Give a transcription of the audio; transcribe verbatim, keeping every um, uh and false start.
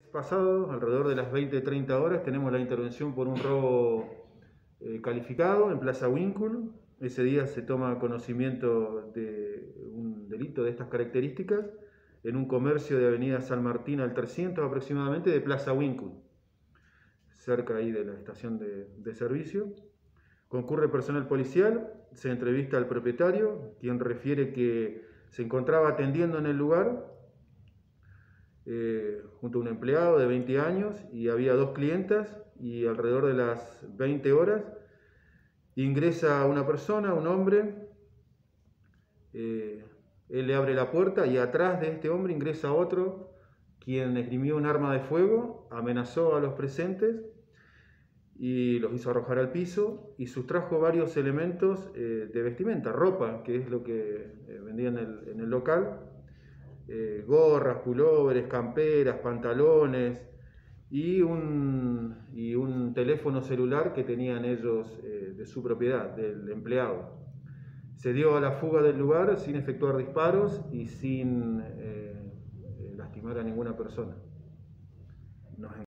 Pasado, alrededor de las veinte treinta horas, tenemos la intervención por un robo eh, calificado en Plaza Winkle. Ese día se toma conocimiento de un delito de estas características en un comercio de Avenida San Martín al trescientos aproximadamente de Plaza Winkle, cerca ahí de la estación de, de servicio. Concurre personal policial, se entrevista al propietario, quien refiere que se encontraba atendiendo en el lugar Eh, junto a un empleado de veinte años y había dos clientas, y alrededor de las veinte horas ingresa una persona, un hombre, eh, él le abre la puerta y atrás de este hombre ingresa otro quien esgrimió un arma de fuego, amenazó a los presentes y los hizo arrojar al piso y sustrajo varios elementos eh, de vestimenta, ropa, que es lo que eh, vendía en el, en el local. Eh, gorras, pulóveres, camperas, pantalones y un, y un teléfono celular que tenían ellos eh, de su propiedad, del empleado. Se dio a la fuga del lugar sin efectuar disparos y sin eh, lastimar a ninguna persona. Nos